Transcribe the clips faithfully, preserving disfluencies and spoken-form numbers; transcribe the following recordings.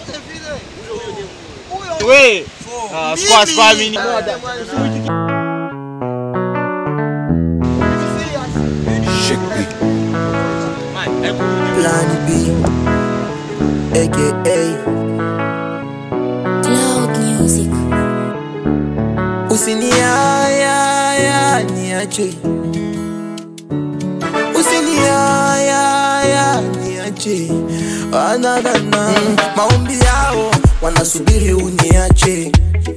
Oui. Ah, squash family. Plan B, aka Cloud Music. Usiniaya niache, usiniaya niache, anadana mm. Maombi yao wanasubiri uniache,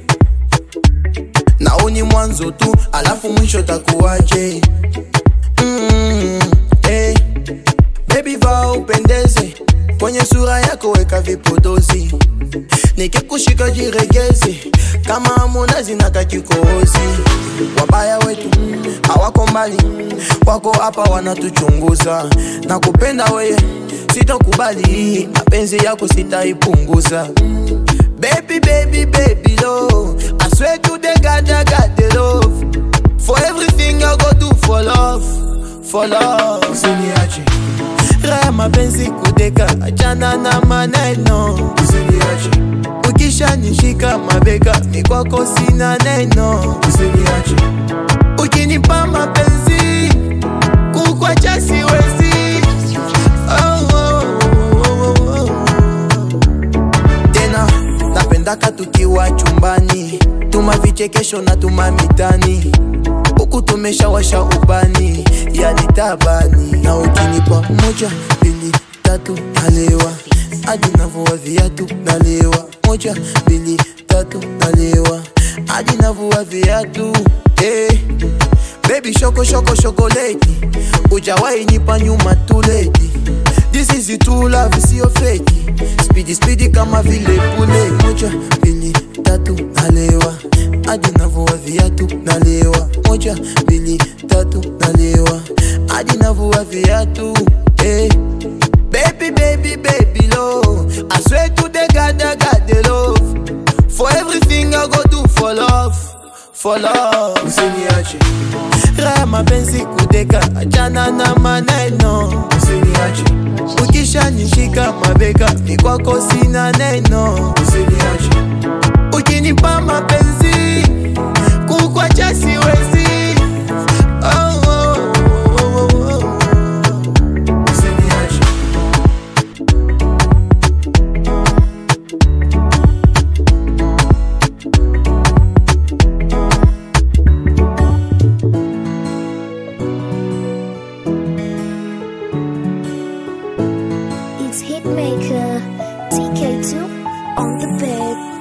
naoni mwanzo tu alafu mwisho takuaje. mm. Hey. Baby va upendeze, kwenye sura yako weka vipodozi, nikikushika jiregeze kama Harmonize na kakikozi. Wabaya wetu hawako mbali, wako hapa wanatuchunguza. Na kupenda weye sitokubali, mapenzi yako sitaipunguza. Baby baby baby lo, I swear to the God I got the love. For everything I go do for love, for love. Usiniache raya mapenzi kudeka, achana na maneno. Usiniache ukisha nishika mabega, mikwako sina neno. Usiniache ukinipa mapenzi, kukwacha siwezi. oh, oh, oh, oh, oh. Tena napendaka tukiwa chumbani, tuma vichekesho na tuma mitani, huku tumeshawasha ubani yani tabani. Na ukinipa moja mbili tatu nalewa, hadi navua viatu nalewa. Moja mbili tatu nalewa, hadi navua viatu. Hey. Baby shoko shoko chocolate, ujawai nipa nyuma too late. This is the true love, sio fake. Speedy speedy kama vile pule. Moja mbili tatu nalewa, hadi navua viatu nalewa. Moja mbili tatu nalewa, hadi navua viatu. Hey. Baby baby baby lo, I swear to the God I got the love. For everything I go do for love, for love. Usiniache raya mapenzi kudeka, achana na maneno. Usiniache ukisha nishika mabega, mikwako sina neno. Usiniache ukinipa mapenzi, kukwacha siwezi. oh, oh, oh, oh, oh. Usiniache. It's Hitmaker T K two on the bed.